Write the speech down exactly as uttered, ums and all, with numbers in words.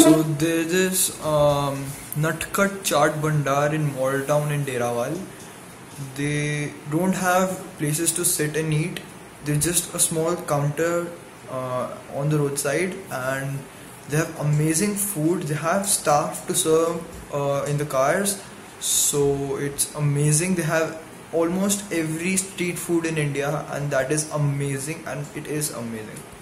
So there's this um, Natkhat Chat Bandar in Mall Town in Derawal. They don't have places to sit and eat. They're just a small counter uh, on the roadside, and they have amazing food. They have staff to serve uh, in the cars, so it's amazing. They have almost every street food in India, and that is amazing, and it is amazing.